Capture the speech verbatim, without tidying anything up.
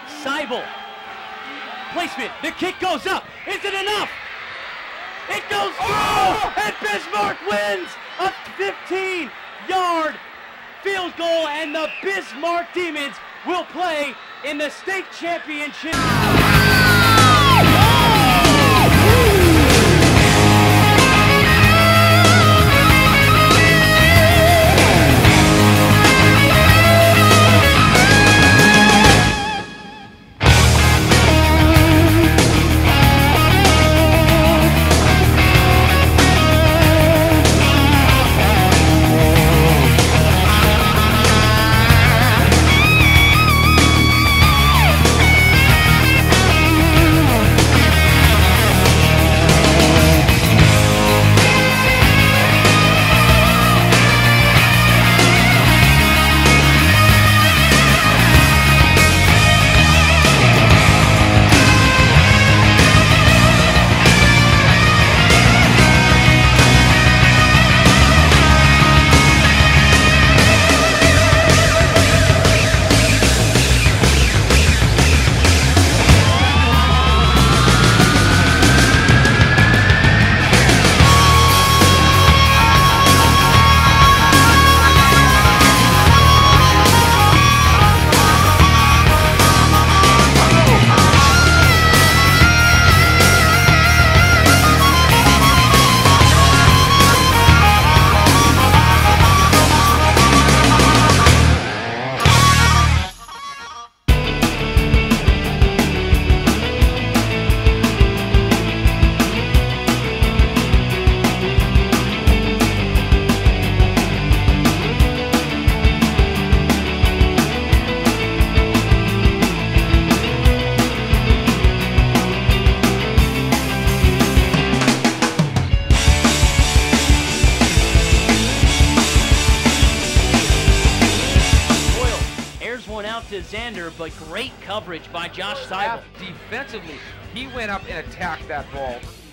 Seibel. Placement. The kick goes up. Is it enough? It goes through, oh! And Bismarck wins a fifteen yard field goal, and the Bismarck Demons will play in the state championship. To Xander, but great coverage by Josh Seibel. Defensively, he went up and attacked that ball.